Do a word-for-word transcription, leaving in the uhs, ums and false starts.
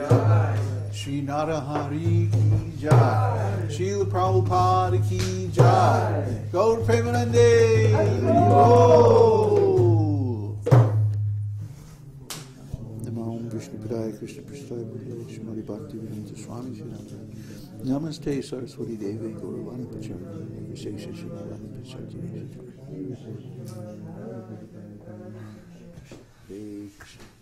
Jai. Shri Narahari Ki Jai. Srila Prabhupada Ki Jai. Gaur Premanande. Namo Vishnu Padaya Krishna Prasthaya Bhutale Shrimati Bhakti Vedanta Swami Srinatha. Namaste Saraswati Devi Gauravani Pacharya. Vishesha Shinavani Pacharya. Hare Krishna.